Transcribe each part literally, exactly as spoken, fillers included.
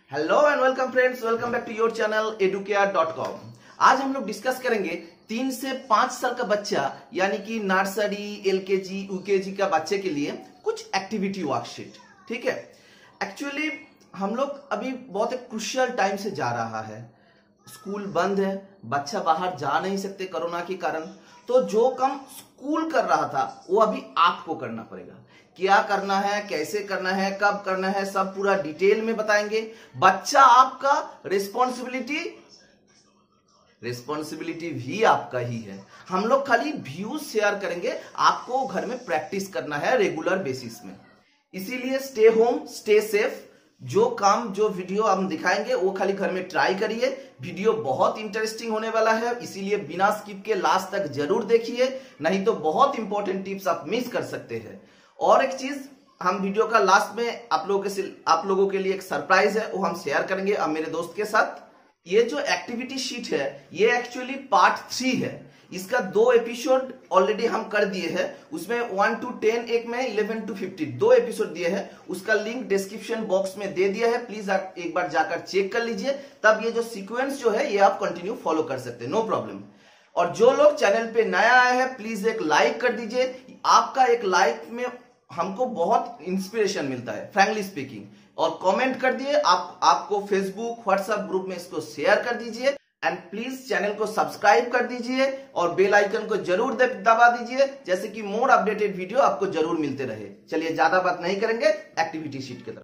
Hello and welcome friends, welcome back to your channel Educare dot com. आज हम लोग discuss करेंगे तीन से पांच साल का बच्चा यानी कि नर्सरी, एलकेजी, यूकेजी का बच्चे के लिए कुछ एक्टिविटी वर्कशीट। ठीक है, एक्चुअली हम लोग अभी बहुत एक क्रूशियल टाइम से जा रहा है। स्कूल बंद है, बच्चा बाहर जा नहीं सकते कोरोना के कारण, तो जो काम स्कूल कर रहा था वो अभी आपको करना पड़ेगा। क्या करना है, कैसे करना है, कब करना है, सब पूरा डिटेल में बताएंगे। बच्चा आपका, रिस्पॉन्सिबिलिटी रिस्पॉन्सिबिलिटी भी आपका ही है। हम लोग खाली व्यूज शेयर करेंगे, आपको घर में प्रैक्टिस करना है रेगुलर बेसिस में। इसीलिए स्टे होम, स्टे सेफ। जो काम, जो वीडियो हम दिखाएंगे वो खाली घर में ट्राई करिए। वीडियो बहुत इंटरेस्टिंग होने वाला है, इसीलिए बिना स्किप के लास्ट तक जरूर देखिए, नहीं तो बहुत इंपॉर्टेंट टिप्स आप मिस कर सकते हैं। और एक चीज, हम वीडियो का लास्ट में आप लोगों के आप लोगों के लिए एक सरप्राइज है, वो हम शेयर करेंगे अब मेरे दोस्त के साथ। ये जो एक्टिविटी शीट है ये एक्चुअली पार्ट थ्री है। इसका दो एपिसोड ऑलरेडी हम कर दिए हैं। उसमें वन टू टेन एक में, इलेवन टू फिफ्टीन दो एपिसोड दिए हैं। उसका लिंक डिस्क्रिप्शन बॉक्स में दे दिया है, प्लीज आप एक बार जाकर चेक कर लीजिए। तब ये जो सीक्वेंस जो है ये आप कंटिन्यू फॉलो कर सकते हैं, नो प्रॉब्लम। और जो लोग चैनल पे नया आए हैं प्लीज एक लाइक कर दीजिए। आपका एक लाइक में हमको बहुत इंस्पिरेशन मिलता है, फ्रैंकली स्पीकिंग। और कमेंट कर दिए, आप आपको फेसबुक, व्हाट्सएप ग्रुप में इसको शेयर कर दीजिए। एंड प्लीज चैनल को सब्सक्राइब कर दीजिए और बेल आइकन को जरूर दबा दीजिए, जैसे कि मोर अपडेटेड वीडियो आपको जरूर मिलते रहे। चलिए ज्यादा बात नहीं करेंगे, एक्टिविटी शीट की तरफ।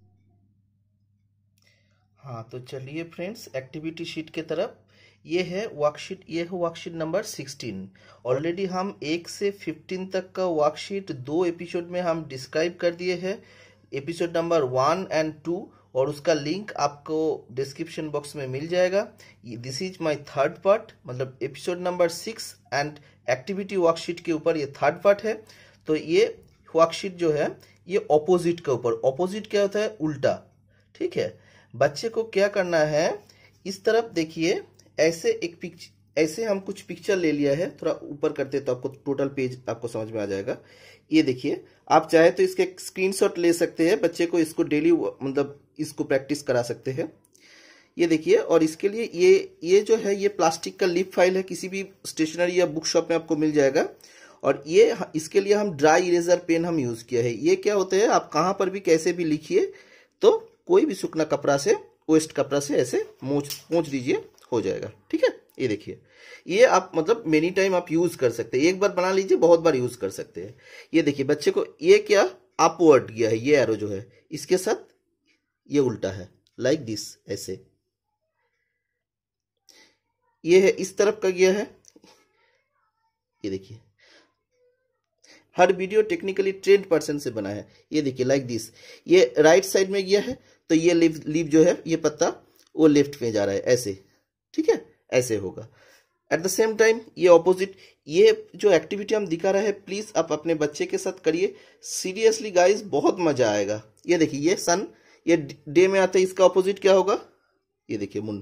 हाँ तो चलिए फ्रेंड्स, एक्टिविटी शीट की तरफ। ये है वर्कशीट, ये है वर्कशीट नंबर सिक्सटीन। ऑलरेडी हम एक से फिफ्टीन तक का वर्कशीट दो एपिसोड में हम डिस्क्राइब कर दिए हैं, episode number one and two, और उसका लिंक आपको डिस्क्रिप्शन बॉक्स में मिल जाएगा। This is my third part, मतलब episode number six and activity worksheet के ऊपर ये थर्ड पार्ट है। तो ये वर्कशीट जो है ये ऑपोजिट के ऊपर, ऑपोजिट क्या होता है, उल्टा। ठीक है, बच्चे को क्या करना है, इस तरफ देखिए, ऐसे एक पिक्चर, ऐसे हम कुछ पिक्चर ले लिया है, थोड़ा ऊपर करते तो आपको टोटल पेज आपको समझ में आ जाएगा। ये देखिए, आप चाहे तो इसके स्क्रीनशॉट ले सकते हैं, बच्चे को इसको डेली मतलब इसको प्रैक्टिस करा सकते हैं। ये देखिए, और इसके लिए ये ये जो है ये प्लास्टिक का लिप फाइल है, किसी भी स्टेशनरी या बुक शॉप में आपको मिल जाएगा। और ये इसके लिए हम ड्राई इरेजर पेन हम यूज किया है। ये क्या होता है, आप कहाँ पर भी कैसे भी लिखिए तो कोई भी सूखना कपड़ा से, वेस्ट कपड़ा से ऐसे मोच पोंछ दीजिए, हो जाएगा। ठीक है, ये देखिए, ये आप मतलब मेनी टाइम आप यूज कर सकते हैं। एक बार बना लीजिए, बहुत बार यूज कर सकते हैं। ये देखिए, बच्चे को ये क्या अपवर्ड गया है, ये एरो जो है इसके साथ ये उल्टा है, लाइक दिस, ऐसे। ये है इस तरफ का गया है, ये देखिए। हर वीडियो टेक्निकली ट्रेंड पर्सन से बना है। ये देखिए, लाइक दिस, ये राइट साइड में गया है तो ये लीव लीव जो है, ये पत्ता वो लेफ्ट में जा रहा है, ऐसे। ठीक है, ऐसे होगा। एट द सेम टाइम ये ऑपोजिट, ये जो एक्टिविटी हम दिखा रहे हैं प्लीज आप अपने बच्चे के साथ करिए। सीरियसली गाइस, बहुत मजा आएगा। ये देखिए, ये सन, ये डे में आता है, इसका ऑपोजिट क्या होगा, ये देखिए मून।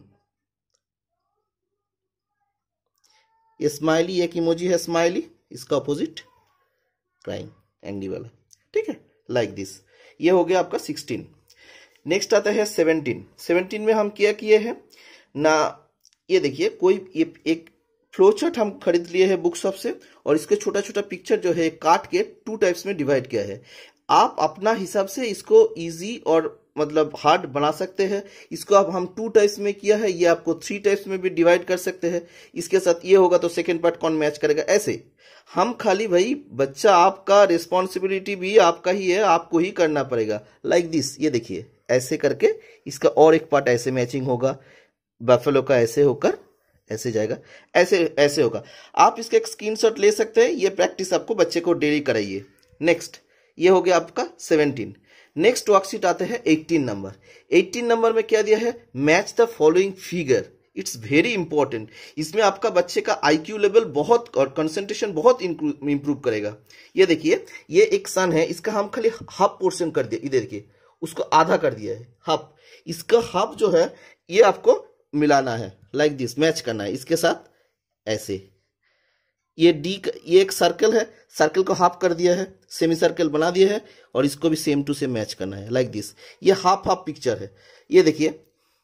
ये स्माइली, एक इमोजी है स्माइली, इसका ऑपोजिट क्राइंग, एंग्री वाला। ठीक है, लाइक दिस। ये हो गया आपका सिक्सटीन। नेक्स्ट आता है सेवनटीन। सेवनटीन में हम क्या किए हैं ना, ये देखिए, कोई ये एक फ्लो चार्ट हम खरीद लिए हैं बुक शॉप से, और इसके छोटा छोटा पिक्चर जो है काट के टू टाइप्स में डिवाइड किया है। आप अपना हिसाब से इसको इजी और मतलब हार्ड बना सकते हैं। इसको अब हम टू टाइप्स में किया है, ये आपको थ्री टाइप्स में भी डिवाइड कर सकते हैं। इसके साथ ये होगा तो सेकेंड पार्ट कौन मैच करेगा, ऐसे। हम खाली भाई, बच्चा आपका, रिस्पॉन्सिबिलिटी भी आपका ही है, आपको ही करना पड़ेगा, लाइक दिस। ये देखिए, ऐसे करके इसका और एक पार्ट ऐसे मैचिंग होगा, बफेलो का ऐसे होकर ऐसे जाएगा, ऐसे ऐसे होगा। आप इसका एक स्क्रीनशॉट ले सकते हैं। ये प्रैक्टिस आपको बच्चे को डेली कराइए। नेक्स्ट, ये हो गया आपका सेवनटीन। नेक्स्ट वर्कशीट आते हैं एटीन नंबर। एटीन नंबर में क्या दिया है, match the following figure. It's very important. इसमें आपका बच्चे का आईक्यू लेवल बहुत और कंसंट्रेशन बहुत इंप्रूव करेगा। ये देखिए, ये एक सन है, इसका हम खाली हाफ पोर्शन कर दिया, इधर देखिए, उसको आधा कर दिया है, हाफ। इसका हाफ जो है ये आपको मिलाना है, लाइक दिस, मैच करना है इसके साथ, ऐसे। ये डी, ये एक सर्कल है, सर्कल को हाफ कर दिया है, सेमी सर्कल बना दिया है, और इसको भी सेम टू सेम मैच करना है, लाइक दिस। ये हाफ हाफ पिक्चर है। ये देखिए,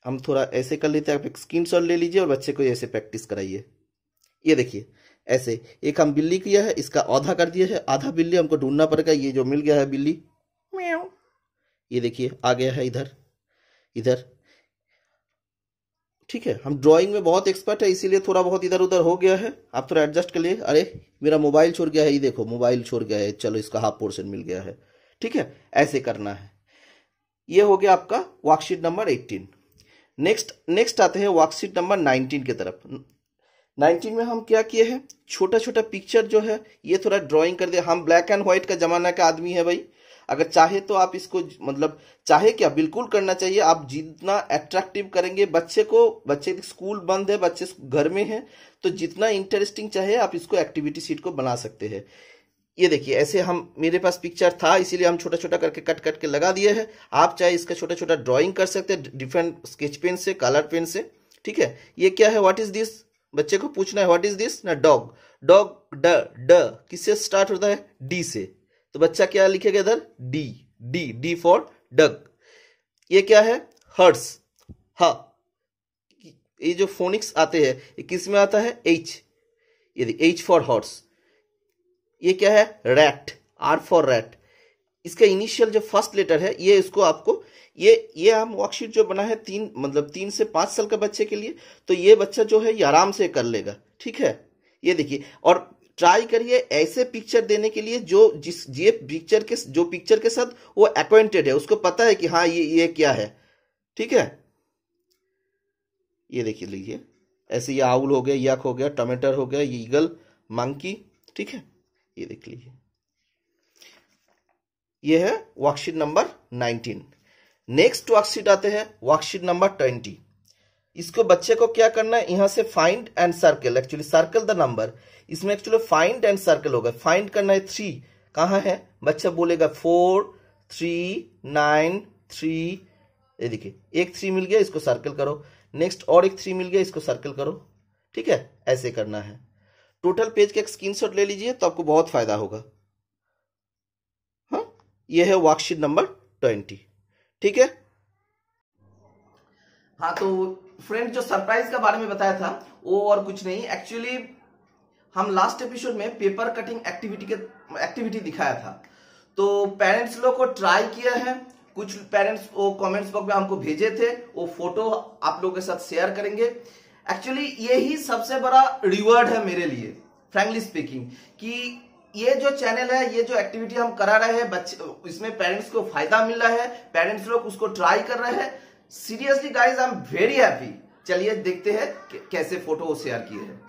हम थोड़ा ऐसे कर लेते हैं, आप एक स्क्रीनशॉट ले लीजिए और बच्चे को ऐसे प्रैक्टिस कराइए। ये देखिए ऐसे एक हम बिल्ली किया है, इसका आधा कर दिया है, आधा बिल्ली हमको ढूंढना पड़ेगा। ये जो मिल गया है बिल्ली, म्याऊ, ये देखिए आ गया है इधर इधर। ठीक है, हम ड्राइंग में बहुत एक्सपर्ट है, इसीलिए थोड़ा बहुत इधर उधर हो गया है, आप थोड़ा एडजस्ट कर लिए। अरे मेरा मोबाइल छोड़ गया है, ये देखो मोबाइल छोड़ गया है, चलो इसका हाफ पोर्शन मिल गया है। ठीक है, ऐसे करना है। ये हो गया आपका worksheet number eighteen. Next next आते हैं वर्कशीट नंबर नाइनटीन की तरफ। नाइनटीन में हम क्या किए हैं, छोटा छोटा पिक्चर जो है ये थोड़ा ड्राइंग कर दिया। हम ब्लैक एंड व्हाइट का जमाना का आदमी है भाई, अगर चाहे तो आप इसको मतलब चाहे क्या बिल्कुल करना चाहिए। आप जितना अट्रैक्टिव करेंगे बच्चे को, बच्चे स्कूल बंद है, बच्चे घर में है, तो जितना इंटरेस्टिंग चाहे आप इसको एक्टिविटी शीट को बना सकते हैं। ये देखिए ऐसे हम, मेरे पास पिक्चर था इसीलिए हम छोटा छोटा करके कट कट के लगा दिए हैं। आप चाहे इसका छोटा छोटा ड्राइंग कर सकते हैं डिफरेंट स्केच पेन से, कलर पेन से। ठीक है, ये क्या है, व्हाट इज दिस, बच्चे को पूछना है व्हाट इज दिस ना। डॉग, डॉग ड ड किससे स्टार्ट होता है, डी से, तो बच्चा क्या लिखेगा इधर, D D D for dog. ये क्या है, हर्स, हा, ये जो फोनिक्स आते हैं ये किस में आता है, एच, ये एच फॉर हॉर्स। ये क्या है, रैट, आर फॉर रैट। इसका इनिशियल जो फर्स्ट लेटर है ये, इसको आपको ये ये हम वर्कशीट जो बना है तीन मतलब तीन से पांच साल का बच्चे के लिए, तो ये बच्चा जो है ये आराम से कर लेगा। ठीक है, ये देखिए, और ट्राई करिए ऐसे पिक्चर देने के लिए जो जिस ये पिक्चर के जो पिक्चर के साथ वो एक्वेंटेड है, उसको पता है कि हाँ ये ये क्या है। ठीक है, ये देखिए लीजिए ऐसे, ये आउल हो गया, याक हो गया, टमाटर हो गया, ये ईगल, मंकी। ठीक है, ये देख लीजिए, ये है worksheet number nineteen. Next worksheet आते हैं वर्कशीट नंबर ट्वेंटी। इसको बच्चे को क्या करना है, यहां से find and circle, actually circle the number, इसमें एक्चुअली फाइंड एंड सर्कल होगा। फाइंड करना है थ्री, कहां है, बच्चा बोलेगा फोर थ्री नाइन थ्री। ये देखिए एक थ्री मिल गया, इसको सर्कल करो। नेक्स्ट और एक थ्री मिल गया, इसको सर्कल करो। ठीक है, ऐसे करना है। टोटल पेज का एक स्क्रीनशॉट ले लीजिए तो आपको बहुत फायदा होगा। हाँ, ये है वर्कशीट नंबर ट्वेंटी। ठीक है, हाँ तो फ्रेंड जो सरप्राइज के बारे में बताया था वो और कुछ नहीं, एक्चुअली हम लास्ट एपिसोड में पेपर कटिंग एक्टिविटी के एक्टिविटी दिखाया था, तो पेरेंट्स लोग को ट्राई किया है। कुछ पेरेंट्स वो कमेंट्स बॉक्स में हमको भेजे थे, वो फोटो आप लोगों के साथ शेयर करेंगे। एक्चुअली यही सबसे बड़ा रिवॉर्ड है मेरे लिए, फ्रैंकली स्पीकिंग, कि ये जो चैनल है, ये जो एक्टिविटी हम करा रहे हैं बच्चे, इसमें पेरेंट्स को फायदा मिल रहा है, पेरेंट्स लोग उसको ट्राई कर रहे हैं। Seriously guys, I am very happy. चलिए देखते हैं कैसे फोटो शेयर किए हैं।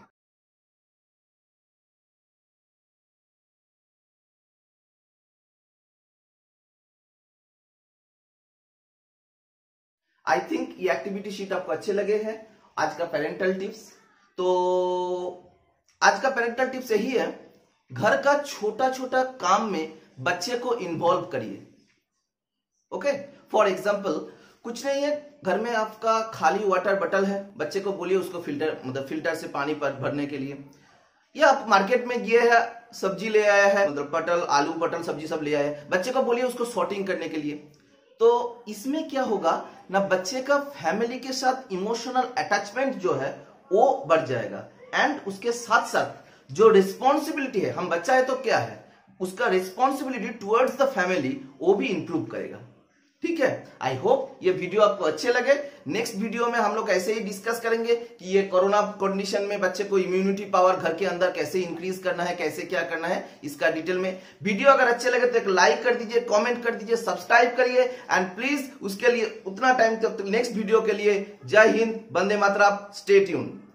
आई थिंक ये एक्टिविटी शीट आपको अच्छे लगे हैं। आज का पेरेंटल टिप्स, तो आज का पेरेंटल टिप्स यही है, घर का छोटा छोटा काम में बच्चे को इन्वॉल्व करिए। ओके, फॉर एग्जाम्पल कुछ नहीं है, घर में आपका खाली वाटर बॉटल है, बच्चे को बोलिए उसको फिल्टर मतलब फिल्टर से पानी पर भरने के लिए, या आप मार्केट में गए हैं सब्जी ले आया है, मतलब पटल आलू पटल सब्जी सब ले आया है, बच्चे को बोलिए उसको सॉर्टिंग करने के लिए। तो इसमें क्या होगा ना, बच्चे का फैमिली के साथ इमोशनल अटैचमेंट जो है वो बढ़ जाएगा, एंड उसके साथ साथ जो रिस्पॉन्सिबिलिटी है, हम बच्चा है तो क्या है, उसका रिस्पॉन्सिबिलिटी टुवर्ड्स द फैमिली वो भी इंप्रूव करेगा। ठीक है, आई होप ये वीडियो आपको अच्छे लगे। नेक्स्ट वीडियो में हम लोग ऐसे ही डिस्कस करेंगे कि ये कोरोना कंडीशन में बच्चे को इम्यूनिटी पावर घर के अंदर कैसे इंक्रीज करना है, कैसे क्या करना है, इसका डिटेल में। वीडियो अगर अच्छे लगे तो एक लाइक कर दीजिए, कमेंट कर दीजिए, सब्सक्राइब करिए, एंड प्लीज उसके लिए उतना टाइम तक नेक्स्ट वीडियो के लिए जय हिंद, वंदे मातरम, स्टे ट्यून्ड।